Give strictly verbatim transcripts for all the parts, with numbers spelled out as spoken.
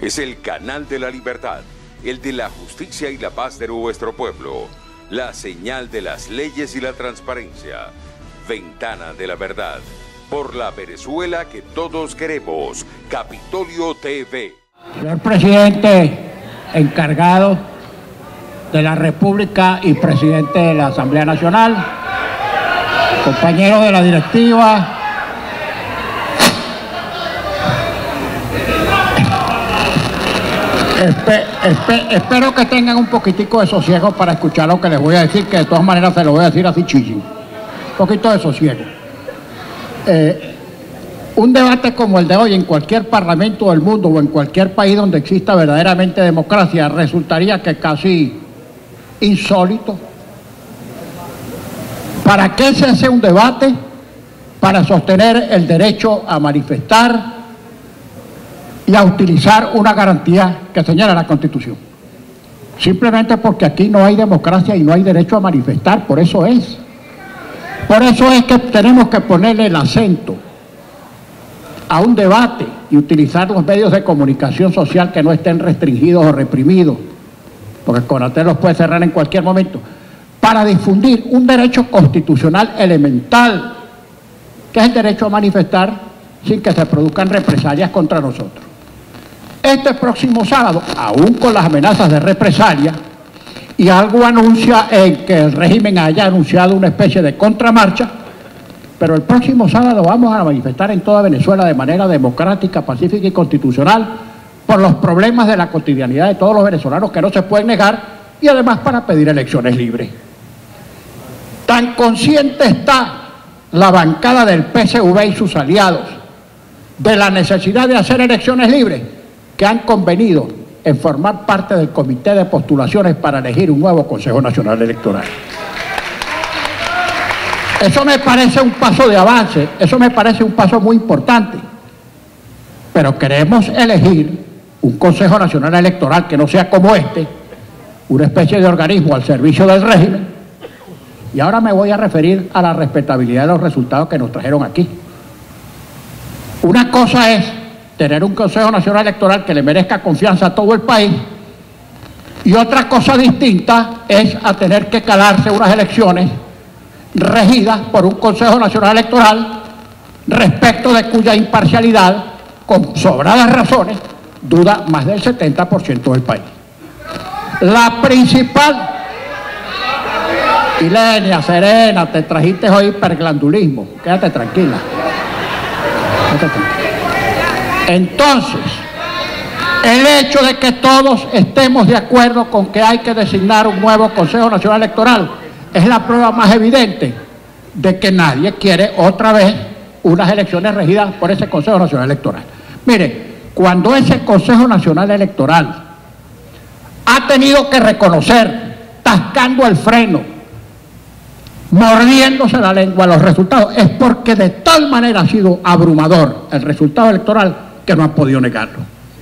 Es el canal de la libertad, el de la justicia y la paz de nuestro pueblo, la señal de las leyes y la transparencia, Ventana de la Verdad, por la Venezuela que todos queremos, Capitolio T V. Señor presidente encargado de la República y presidente de la Asamblea Nacional, compañeros de la directiva, Espe, espe, espero que tengan un poquitico de sosiego para escuchar lo que les voy a decir, que de todas maneras se lo voy a decir así chilling. Un poquito de sosiego. Eh, un debate como el de hoy en cualquier parlamento del mundo o en cualquier país donde exista verdaderamente democracia resultaría que casi insólito. ¿Para qué se hace un debate? Para sostener el derecho a manifestar y a utilizar una garantía que señala la Constitución. Simplemente porque aquí no hay democracia y no hay derecho a manifestar, por eso es. Por eso es que tenemos que ponerle el acento a un debate y utilizar los medios de comunicación social que no estén restringidos o reprimidos, porque Conatel los puede cerrar en cualquier momento, para difundir un derecho constitucional elemental, que es el derecho a manifestar sin que se produzcan represalias contra nosotros. Este próximo sábado, aún con las amenazas de represalia, y algo anuncia en que el régimen haya anunciado una especie de contramarcha, pero el próximo sábado vamos a manifestar en toda Venezuela de manera democrática, pacífica y constitucional por los problemas de la cotidianidad de todos los venezolanos que no se pueden negar y además para pedir elecciones libres. Tan consciente está la bancada del P S V y sus aliados de la necesidad de hacer elecciones libres que han convenido en formar parte del comité de postulaciones para elegir un nuevo Consejo Nacional Electoral. Eso me parece un paso de avance, eso me parece un paso muy importante, pero queremos elegir un Consejo Nacional Electoral que no sea como este, una especie de organismo al servicio del régimen, y ahora me voy a referir a la respetabilidad de los resultados que nos trajeron aquí. Una cosa es tener un Consejo Nacional Electoral que le merezca confianza a todo el país, y otra cosa distinta es a tener que calarse unas elecciones regidas por un Consejo Nacional Electoral respecto de cuya imparcialidad, con sobradas razones, duda más del setenta por ciento del país. La principal... Ilenia, serena, te trajiste hoy hiperglandulismo, quédate tranquila. Quédate tranquila. Entonces, el hecho de que todos estemos de acuerdo con que hay que designar un nuevo Consejo Nacional Electoral es la prueba más evidente de que nadie quiere otra vez unas elecciones regidas por ese Consejo Nacional Electoral. Mire, cuando ese Consejo Nacional Electoral ha tenido que reconocer, tascando el freno, mordiéndose la lengua los resultados, es porque de tal manera ha sido abrumador el resultado electoral que no han podido negarlo.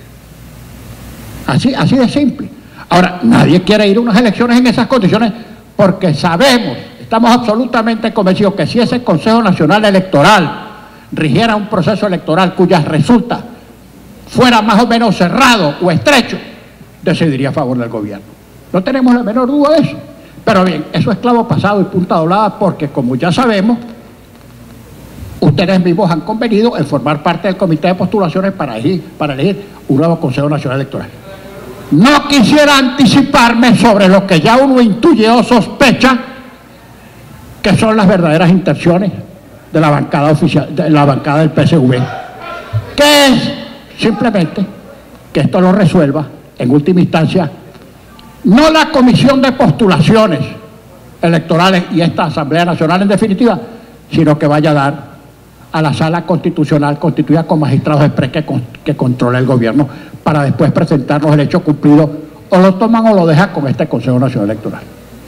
Así, así de simple. Ahora, nadie quiere ir a unas elecciones en esas condiciones porque sabemos, estamos absolutamente convencidos que si ese Consejo Nacional Electoral rigiera un proceso electoral cuyas resultas fuera más o menos cerrado o estrecho, decidiría a favor del gobierno. No tenemos la menor duda de eso. Pero bien, eso es clavo pasado y punta doblada porque, como ya sabemos, ustedes mismos han convenido en formar parte del comité de postulaciones para elegir, para elegir un nuevo Consejo Nacional Electoral. No quisiera anticiparme sobre lo que ya uno intuye o sospecha que son las verdaderas intenciones de la bancada oficial, de la bancada del P S V, que es simplemente que esto lo resuelva en última instancia no la Comisión de Postulaciones Electorales y esta Asamblea Nacional en definitiva, sino que vaya a dar a la Sala Constitucional constituida con magistrados express que, con, que controla el gobierno para después presentarnos el hecho cumplido, o lo toman o lo dejan con este Consejo Nacional Electoral.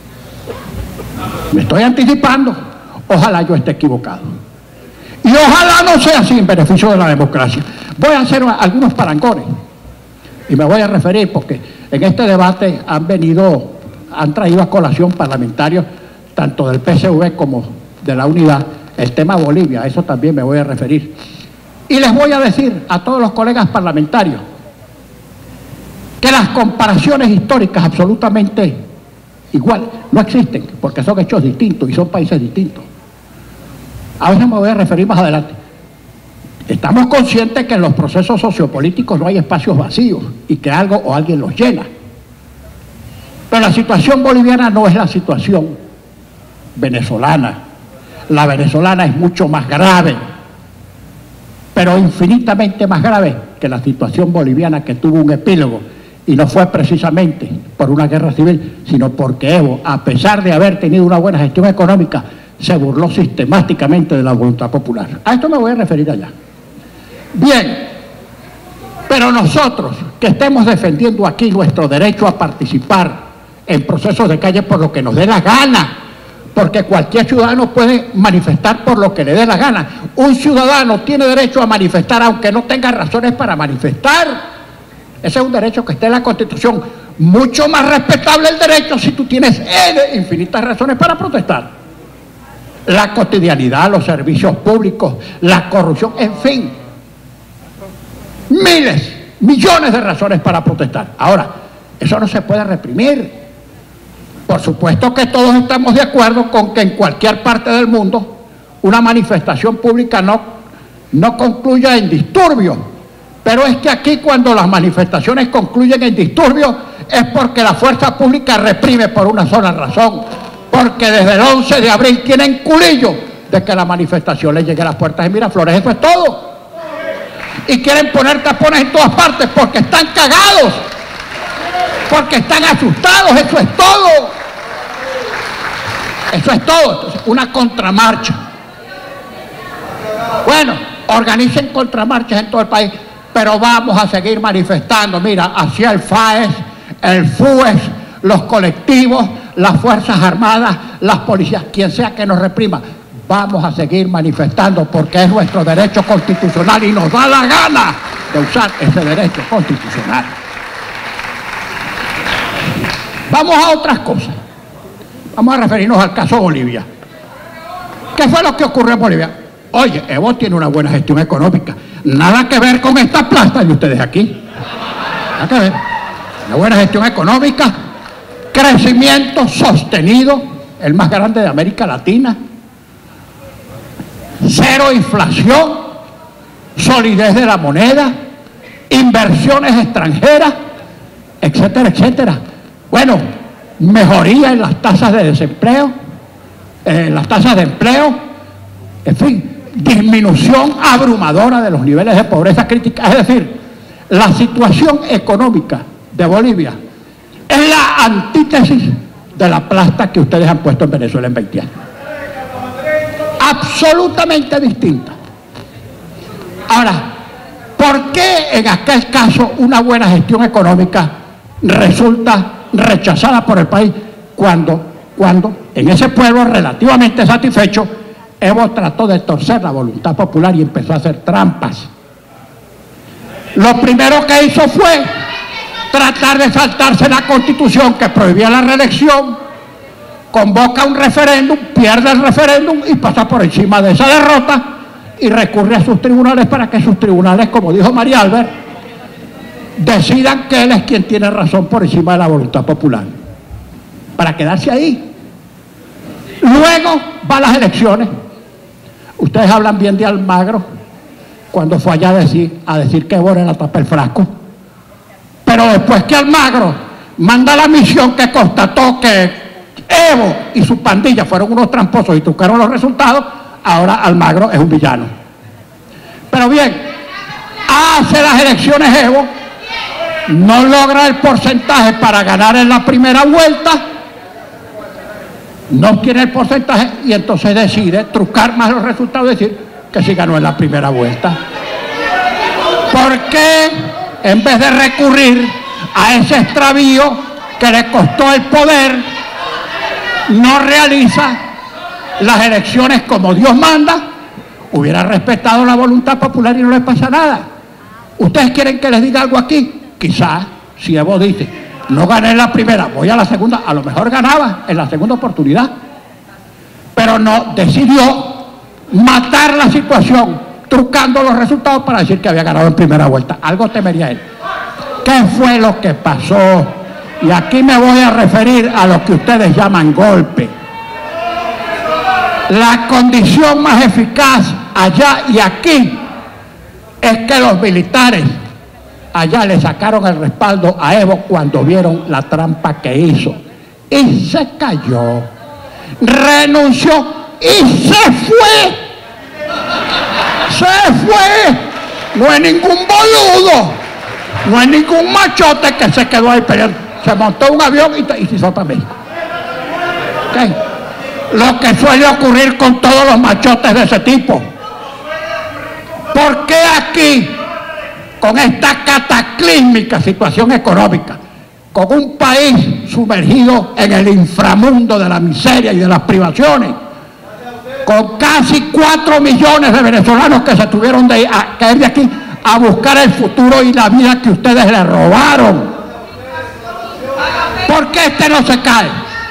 Me estoy anticipando, ojalá yo esté equivocado. Y ojalá no sea así en beneficio de la democracia. Voy a hacer algunos parangones y me voy a referir porque en este debate han venido, han traído a colación parlamentarios tanto del P S V como de la Unidad el tema Bolivia, a eso también me voy a referir. Y les voy a decir a todos los colegas parlamentarios que las comparaciones históricas absolutamente iguales no existen, porque son hechos distintos y son países distintos. A veces me voy a referir más adelante. Estamos conscientes que en los procesos sociopolíticos no hay espacios vacíos y que algo o alguien los llena. Pero la situación boliviana no es la situación venezolana. La venezolana es mucho más grave, pero infinitamente más grave que la situación boliviana, que tuvo un epílogo, y no fue precisamente por una guerra civil, sino porque Evo, a pesar de haber tenido una buena gestión económica, se burló sistemáticamente de la voluntad popular. A esto me voy a referir allá. Bien, pero nosotros que estemos defendiendo aquí nuestro derecho a participar en procesos de calle por lo que nos dé la gana, porque cualquier ciudadano puede manifestar por lo que le dé la gana. Un ciudadano tiene derecho a manifestar aunque no tenga razones para manifestar. Ese es un derecho que está en la Constitución. Mucho más respetable el derecho si tú tienes N infinitas razones para protestar. La cotidianidad, los servicios públicos, la corrupción, en fin. Miles, millones de razones para protestar. Ahora, eso no se puede reprimir. Por supuesto que todos estamos de acuerdo con que en cualquier parte del mundo una manifestación pública no, no concluya en disturbios. Pero es que aquí, cuando las manifestaciones concluyen en disturbios, es porque la fuerza pública reprime por una sola razón. Porque desde el once de abril tienen culillo de que la manifestación le llegue a las puertas de Miraflores. Eso es todo. Y quieren poner tapones en todas partes porque están cagados, porque están asustados. Eso es todo. Eso es todo. Entonces, una contramarcha. Bueno, organicen contramarchas en todo el país, pero vamos a seguir manifestando. Mira, hacia el F A E S, el F U E S, los colectivos, las Fuerzas Armadas, las policías, quien sea que nos reprima, vamos a seguir manifestando porque es nuestro derecho constitucional y nos da la gana de usar ese derecho constitucional. Vamos a otras cosas. Vamos a referirnos al caso Bolivia. ¿Qué fue lo que ocurrió en Bolivia? Oye, Evo tiene una buena gestión económica. Nada que ver con esta plasta de ustedes aquí. Nada que ver. Una buena gestión económica, crecimiento sostenido, el más grande de América Latina, cero inflación, solidez de la moneda, inversiones extranjeras, etcétera, etcétera. Bueno, mejoría en las tasas de desempleo, en las tasas de empleo, en fin, disminución abrumadora de los niveles de pobreza crítica. Es decir, la situación económica de Bolivia es la antítesis de la plasta que ustedes han puesto en Venezuela en veinte años. Absolutamente distinta. Ahora, ¿por qué en aquel caso una buena gestión económica resulta rechazada por el país cuando, cuando en ese pueblo relativamente satisfecho Evo trató de torcer la voluntad popular y empezó a hacer trampas? Lo primero que hizo fue tratar de saltarse la Constitución que prohibía la reelección, convoca un referéndum, pierde el referéndum y pasa por encima de esa derrota y recurre a sus tribunales para que sus tribunales, como dijo María Albert, decidan que él es quien tiene razón por encima de la voluntad popular, para quedarse ahí. Luego va a las elecciones. Ustedes hablan bien de Almagro cuando fue allá a decir, a decir que Evo era la tapa el frasco, pero después que Almagro manda la misión que constató que Evo y su pandilla fueron unos tramposos y trucaron los resultados, ahora Almagro es un villano. Pero bien, hace las elecciones Evo, no logra el porcentaje para ganar en la primera vuelta, no obtiene el porcentaje y entonces decide trucar más los resultados y decir que sí ganó en la primera vuelta. ¿Por qué en vez de recurrir a ese extravío que le costó el poder, no realiza las elecciones como Dios manda? Hubiera respetado la voluntad popular y no le pasa nada. ¿Ustedes quieren que les diga algo aquí? Quizás, si Evo dice, no gané en la primera, voy a la segunda, a lo mejor ganaba en la segunda oportunidad. Pero no, decidió matar la situación, trucando los resultados para decir que había ganado en primera vuelta. Algo temería él. ¿Qué fue lo que pasó? Y aquí me voy a referir a lo que ustedes llaman golpe. La condición más eficaz allá y aquí es que los militares allá le sacaron el respaldo a Evo cuando vieron la trampa que hizo. Y se cayó, renunció y se fue. Se fue. No hay ningún boludo, no hay ningún machote que se quedó ahí peleando. Se montó un avión y, y se hizo para México. ¿Okay? Lo que suele ocurrir con todos los machotes de ese tipo. ¿Por qué aquí, con esta cataclísmica situación económica, con un país sumergido en el inframundo de la miseria y de las privaciones, con casi cuatro millones de venezolanos que se tuvieron de a, caer de aquí a buscar el futuro y la vida que ustedes le robaron? ¿Por qué este no se cae?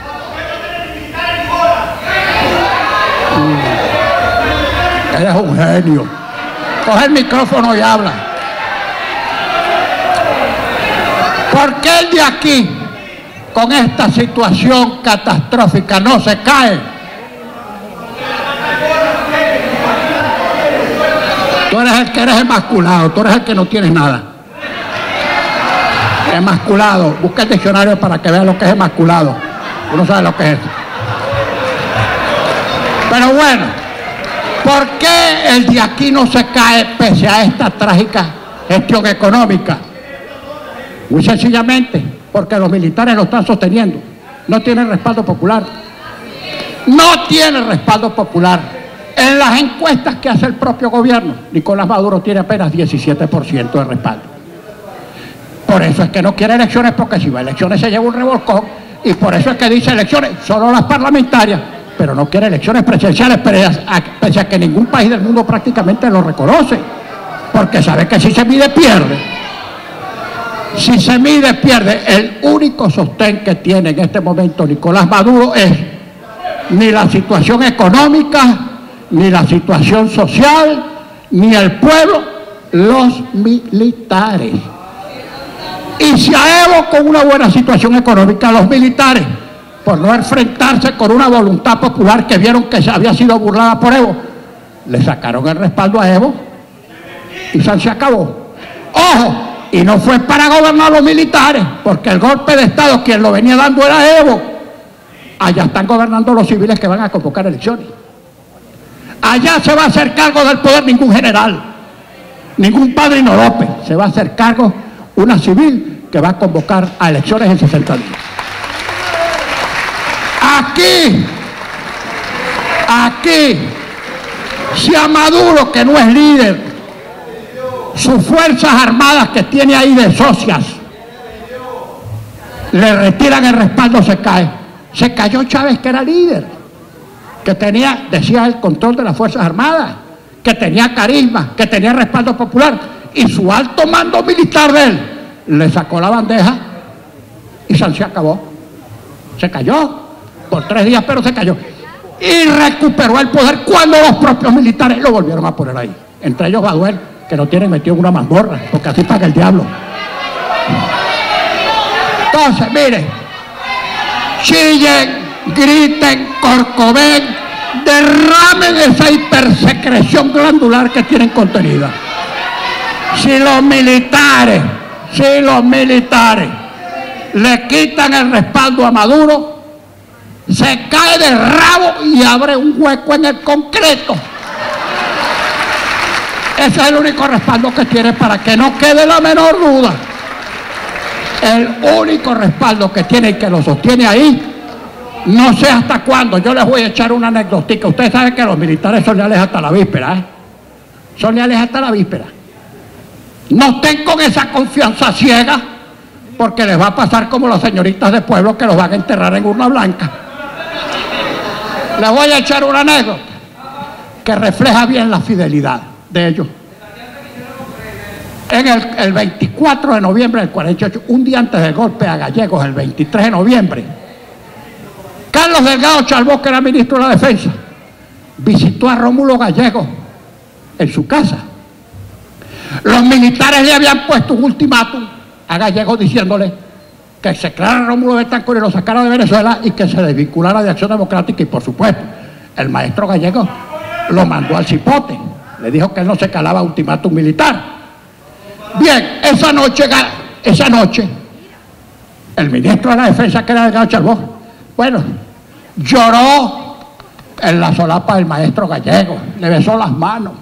Eres un genio. Coge el micrófono y habla. ¿Por qué el de aquí, con esta situación catastrófica, no se cae? Tú eres el que eres emasculado, tú eres el que no tienes nada. Emasculado, busca el diccionario para que veas lo que es emasculado. Tú no sabes lo que es. Pero bueno, ¿por qué el de aquí no se cae pese a esta trágica gestión económica? Muy sencillamente, porque los militares lo están sosteniendo. No tienen respaldo popular. No tienen respaldo popular. En las encuestas que hace el propio gobierno, Nicolás Maduro tiene apenas diecisiete por ciento de respaldo. Por eso es que no quiere elecciones, porque si va a elecciones se lleva un revolcón, y por eso es que dice elecciones, solo las parlamentarias, pero no quiere elecciones presidenciales, pese a que ningún país del mundo prácticamente lo reconoce, porque sabe que si se mide, pierde. Si se mide, pierde. El único sostén que tiene en este momento Nicolás Maduro es ni la situación económica, ni la situación social, ni el pueblo, los militares. Y si a Evo, con una buena situación económica, los militares, por no enfrentarse con una voluntad popular que vieron que había sido burlada por Evo, le sacaron el respaldo a Evo y se acabó. ¡Ojo! Y no fue para gobernar los militares, porque el golpe de Estado quien lo venía dando era Evo. Allá están gobernando los civiles que van a convocar elecciones. Allá se va a hacer cargo del poder ningún general, ningún Padrino López. Se va a hacer cargo una civil que va a convocar a elecciones en sesenta días. Aquí, aquí, si a Maduro, que no es líder, sus fuerzas armadas que tiene ahí de socias, le retiran el respaldo, se cae. Se cayó Chávez, que era líder, que tenía, decía, el control de las fuerzas armadas, que tenía carisma, que tenía respaldo popular, y su alto mando militar de él le sacó la bandeja y se acabó. Se cayó por tres días, pero se cayó. Y recuperó el poder cuando los propios militares lo volvieron a poner ahí. Entre ellos Baduel, que lo tienen metido en una mazmorra, porque así paga el diablo. Entonces, miren, chillen, griten, corcoven, derramen esa hipersecreción glandular que tienen contenida. Si los militares, si los militares le quitan el respaldo a Maduro, se cae de rabo y abre un hueco en el concreto. Ese es el único respaldo que tiene, para que no quede la menor duda. El único respaldo que tiene y que lo sostiene ahí, no sé hasta cuándo. Yo les voy a echar una anecdotica. Ustedes saben que los militares son leales hasta la víspera, ¿eh? Son leales hasta la víspera. No estén con esa confianza ciega, porque les va a pasar como las señoritas de pueblo que los van a enterrar en urna blanca. Les voy a echar una anécdota que refleja bien la fidelidad de ellos. En el, el veinticuatro de noviembre del cuarenta y ocho, un día antes del golpe a Gallegos, el veintitrés de noviembre, Carlos Delgado Chalbó, que era ministro de la Defensa, visitó a Rómulo Gallegos en su casa. Los militares le habían puesto un ultimátum a Gallego diciéndole que se creara Rómulo Betancourt y lo sacara de Venezuela y que se desvinculara de Acción Democrática, y por supuesto el maestro Gallego lo mandó al cipote, le dijo que él no se calaba ultimátum militar. Bien, esa noche, esa noche el ministro de la Defensa, que era Delgado Charbó, bueno, lloró en la solapa del maestro Gallego, le besó las manos.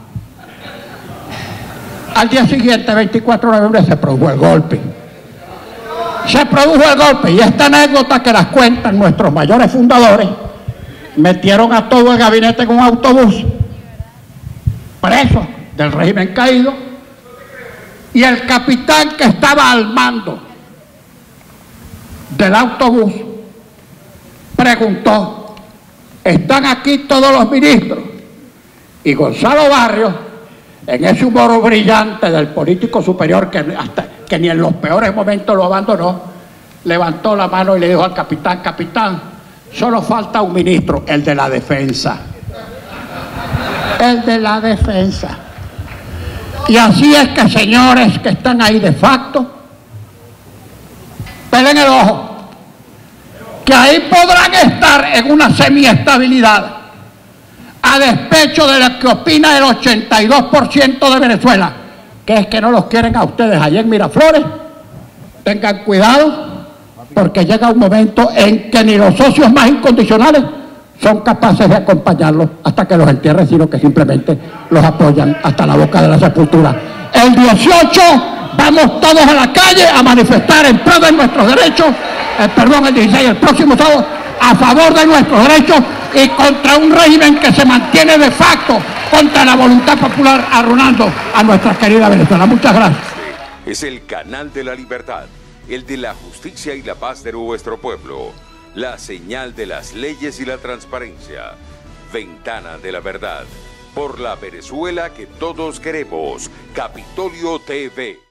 Al día siguiente, veinticuatro de noviembre, se produjo el golpe. Se produjo el golpe, y esta anécdota que las cuentan nuestros mayores fundadores: metieron a todo el gabinete en un autobús, presos del régimen caído, y el capitán que estaba al mando del autobús preguntó: ¿están aquí todos los ministros? Y Gonzalo Barrios, en ese humor brillante del político superior que, hasta, que ni en los peores momentos lo abandonó, levantó la mano y le dijo al capitán: capitán, solo falta un ministro, el de la defensa. El de la defensa. Y así es que, señores que están ahí de facto, pelen el ojo, que ahí podrán estar en una semiestabilidad, a despecho de lo que opina el ochenta y dos por ciento de Venezuela, que es que no los quieren a ustedes allá en Miraflores. Tengan cuidado, porque llega un momento en que ni los socios más incondicionales son capaces de acompañarlos hasta que los entierren, sino que simplemente los apoyan hasta la boca de la sepultura. El dieciocho vamos todos a la calle a manifestar en pro de nuestros derechos, eh, perdón, el dieciséis, el próximo sábado, a favor de nuestros derechos y contra un régimen que se mantiene de facto contra la voluntad popular, arruinando a nuestra querida Venezuela. Muchas gracias. Es el canal de la libertad, el de la justicia y la paz de nuestro pueblo, la señal de las leyes y la transparencia, Ventana de la Verdad, por la Venezuela que todos queremos, Capitolio T V.